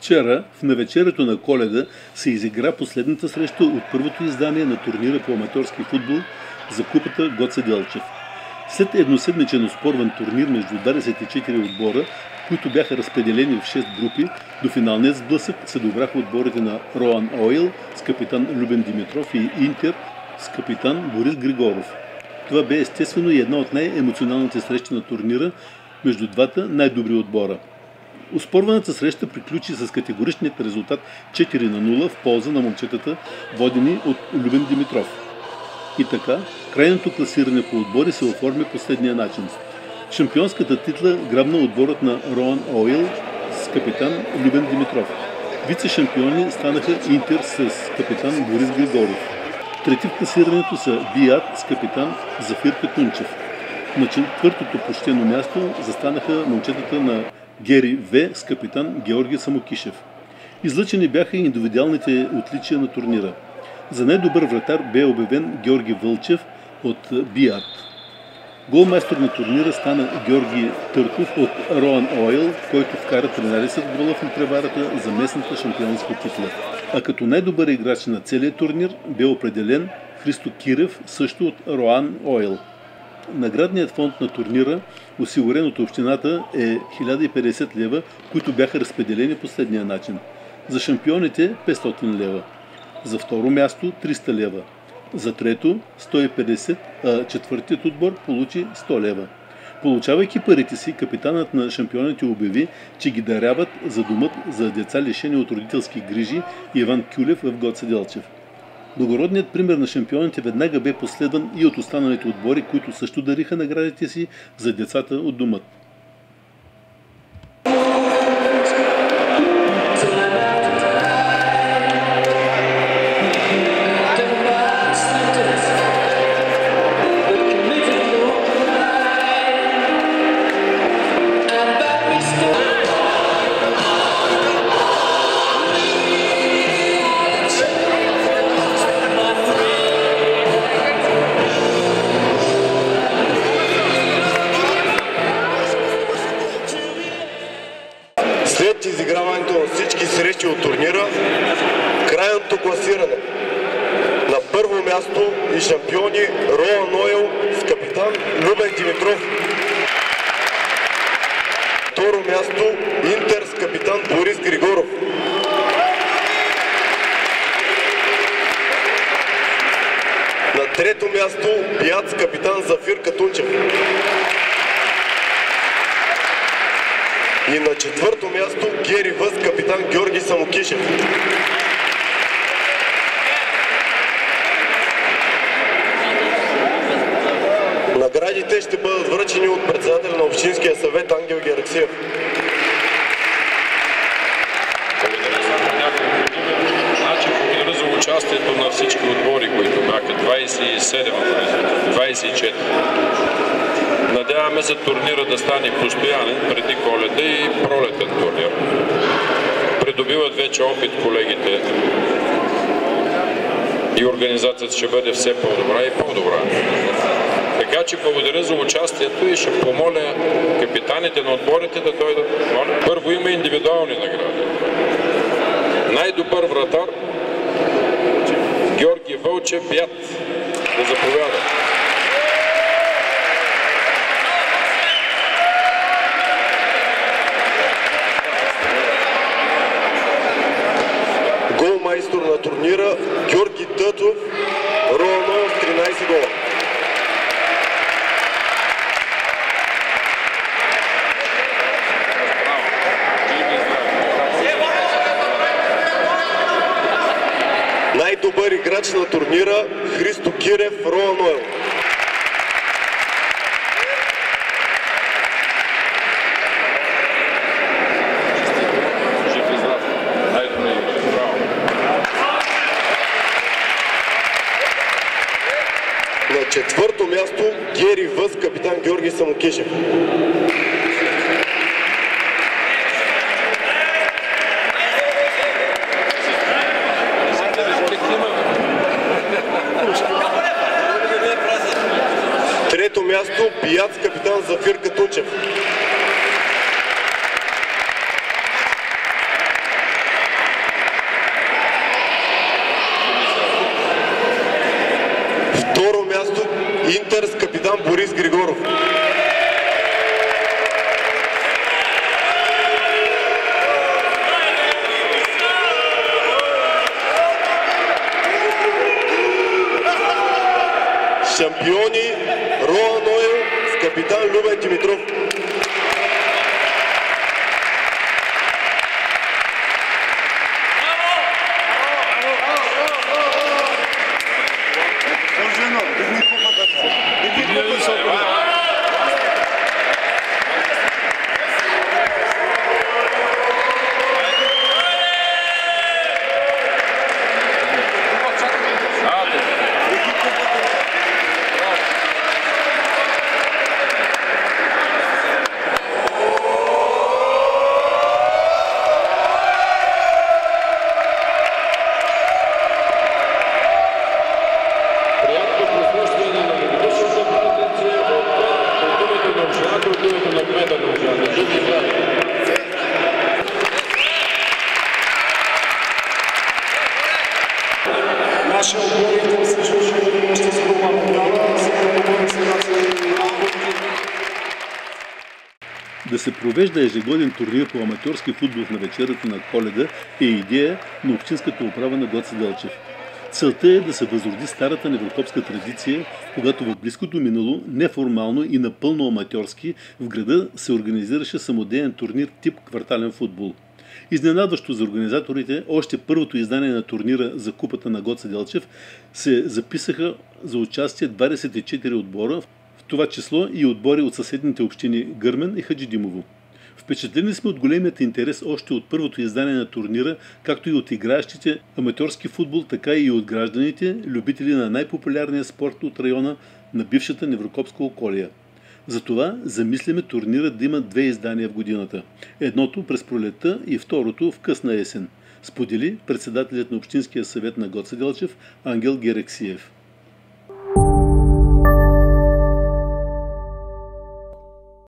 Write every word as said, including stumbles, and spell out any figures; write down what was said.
Вчера, в навечерието на Коледа, се изигра последната среща от първото издание на турнира по аматорски футбол за купата Гоце Делчев. След едноседмичен оспорван турнир между двадесет и четири отбора, които бяха разпределени в шест групи, до финалният сблъсък се добраха отборите на Роан Ойл с капитан Любен Димитров и Интер с капитан Борис Григоров. Това бе естествено и една от най-емоционалните срещи на турнира между двата най-добри отбора. Оспорваната среща приключи с категоричният резултат четири на нула в полза на момчетата, водени от Любен Димитров. И така, крайното класиране по отбори се оформи последния начин. Шампионската титла грабна отборът на Роан Ойл с капитан Любен Димитров. Вице-шампиони станаха Интер с капитан Борис Григоров. Трети в класирането са Биат с капитан Зафир Катунчев. На четвъртото почтено място застанаха момчетата на Гери В с капитан Георги Самокишев. Излъчени бяха и индивидуалните отличия на турнира. За най-добър вратар бе обявен Георги Вълчев от Биат. Голмайстор на турнира стана Георги Търков от Роан Ойл, който вкара тринадесет гола в надпреварата за местната шампионска титла. А като най-добър играч на целия турнир бе определен Христо Кирев, също от Роан Ойл. Наградният фонд на турнира, осигурен от общината, е хиляда и петдесет лева, които бяха разпределени последния начин. За шампионите петстотин лева, за второ място триста лева, за трето сто и петдесет, а четвъртият отбор получи сто лева. Получавайки парите си, капитанът на шампионите обяви, че ги даряват за домът за деца лишени от родителски грижи Иван Кюлев в Гоце Делчев. Благородният пример на шампионите веднага бе последван и от останалите отбори, които също дариха наградите си за децата от домът. След изиграването на всички срещи от турнира, крайното класиране. На първо място и шампиони Роан Ойл с капитан Любен Димитров. Второ място Интер с капитан Борис Григоров. На трето място Биат с капитан Зафир Катунчев. И на четвърто място Гери Въз, капитан Георги Самокишев. Наградите ще бъдат връчени от председателя на Общинския съвет Ангел Гераксиев. Значи благодаря за участието на всички отбори, които бяха двадесет и седем, двадесет и четири. Надяваме се турнира да стане постоянен преди Коледа и пролетен турнир. Придобиват вече опит колегите и организацията ще бъде все по-добра и по-добра. Така че благодаря за участието и ще помоля капитаните на отборите да дойдат. Първо има индивидуални награди. Най-добър вратар Георги Вълчев, Биат, да заповяда. Голмайстор на турнира Георги Тътов, Роан Ойл с тринадесет гола. Най-добър играч на турнира Христо Кирев, Роан Ойл. На четвърто място Гери Въз, капитан Георги Самокишев. Трето място Биат с капитан Зафир Катунчев. Интер с капитан Борис Григоров. Шампиони Роан Ойл с капитан Любен Димитров. Нашия отбор се случва ще се промага Да се провежда ежегоден турнир по аматьорски футбол в навечерието на Коледа е идея на общинската управа на Гоце Делчев. Целта е да се възроди старата неврокопска традиция, когато в близкото минало, неформално и напълно аматьорски, в града се организираше самодеен турнир тип квартален футбол. Изненадващо за организаторите, още първото издание на турнира за купата на Гоце Делчев се записаха за участие двадесет и четири отбора, в това число и отбори от съседните общини Гърмен и Хаджидимово. Впечатлени сме от големият интерес още от първото издание на турнира, както и от играещите аматьорски футбол, така и от гражданите, любители на най-популярния спорт от района на бившата Неврокопска околия. Затова замисляме турнирът да има две издания в годината. Едното през пролетта и второто в късна есен, сподели председателят на Общинския съвет на Гоце Делчев Ангел Герексиев.